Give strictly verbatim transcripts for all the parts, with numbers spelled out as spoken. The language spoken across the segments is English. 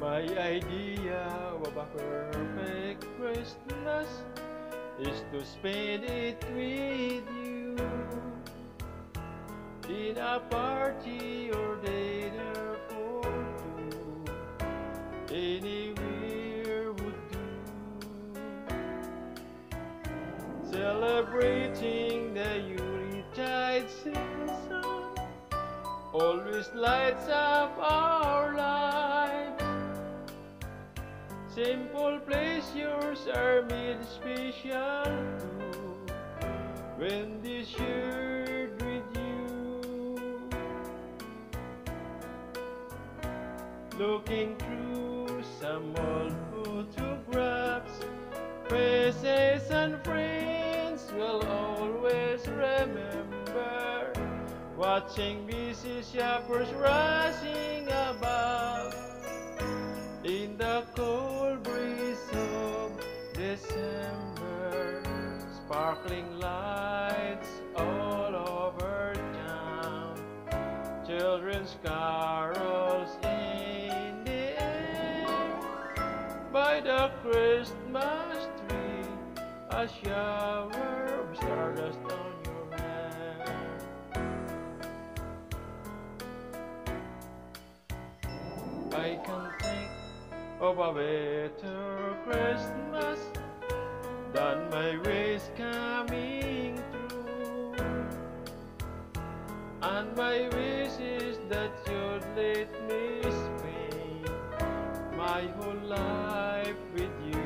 My idea of a perfect Christmas is to spend it with you in a party or dinner for two. Anywhere would do. Celebrating the Yuletide season always lights up our lives. Simple pleasures are made special too when they shared with you. Looking through some old photographs, faces and friends will always remember. Watching busy shoppers rushing about in the cold breeze of December, sparkling lights all over town, children's carols in the air. By the Christmas tree, a shower of stardust on your hair. I can think of a better Christmas than my wish coming true. And my wish is that you'd let me spend my whole life with you.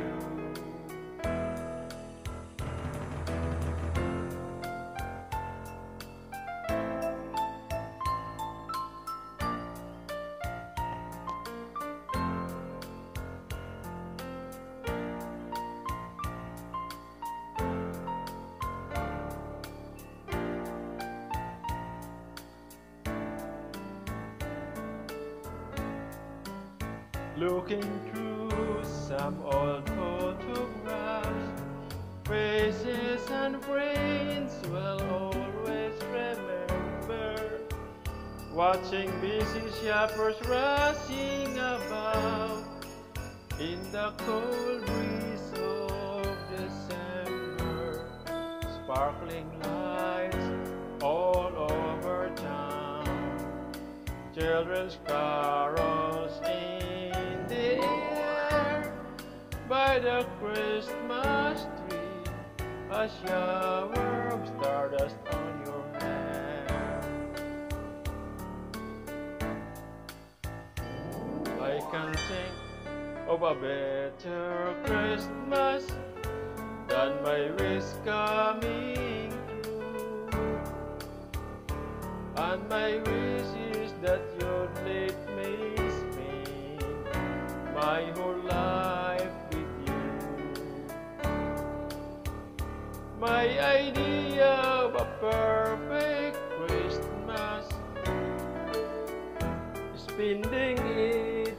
Looking through some old photographs, faces and friends will always remember. Watching busy shoppers rushing about in the cold breeze of December, sparkling lights all over town, children's carols in the air. By the Christmas tree, a shower of stardust on your hair. I can think of a better Christmas than my wish coming true. And my wish is that you'd let me spend my whole life with you. My idea of a perfect Christmas, spending it